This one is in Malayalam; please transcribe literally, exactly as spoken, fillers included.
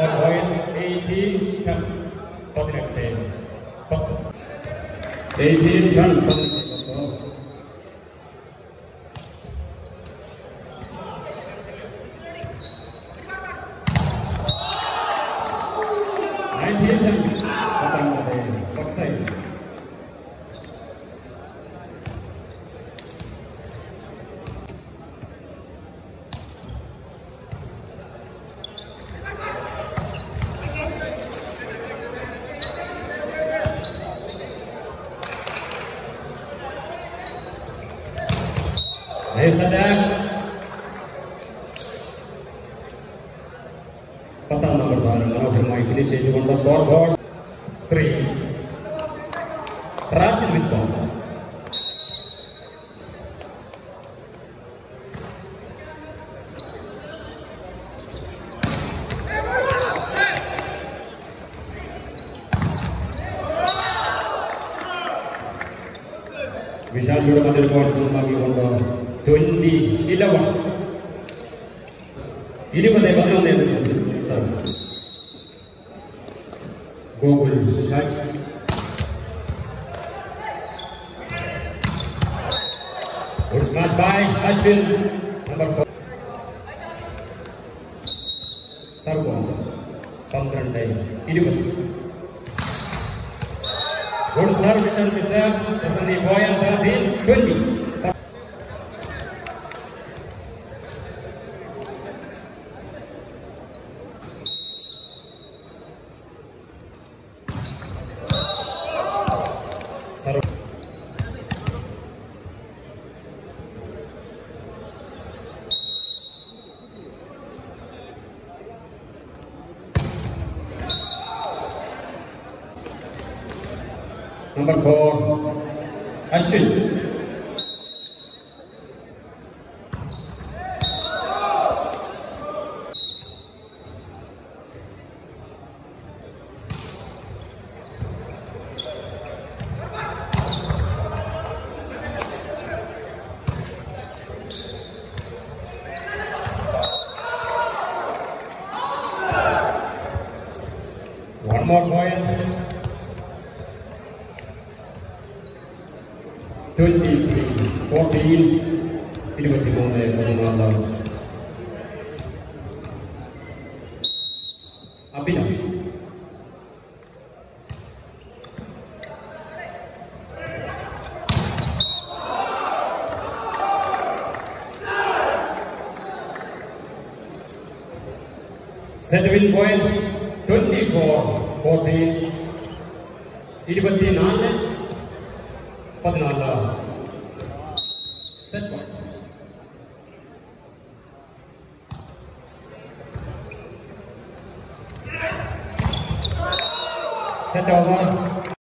more point, eighteen ten. പതിനെട്ട് പത്ത്. eighteen ten പതിനെട്ട് പത്ത്. nineteen ten പത്തൊൻപത് പത്ത്. Nice attack. പത്താം നമ്പർ താരം മനോഹരമായി ഫിനിഷ് ചെയ്തുകൊണ്ട് score board three. Rashid with ball. വിശാലിയുടെ മറ്റൊരു പോയിന്റ് സ്വന്തമാക്കിക്കൊണ്ട് ട്വന്റി ഇലവൻ ഇരുപത് പതിനൊന്ന് sir Gokul shot. Good smash by Ashwin number four. സർവോ പന്ത്രണ്ട് ഇരുപത്. Good service and reserve. S N G point thirteen twenty. Serve. Number four, Ashwin. One more point. twenty-three fourteen ഇരുപത്തിമൂന്ന് പതിനാല്. Abhinav. Set win point twenty four fourteen ഇരുപത്തിനാല് പതിനാല്. Set point. Set over.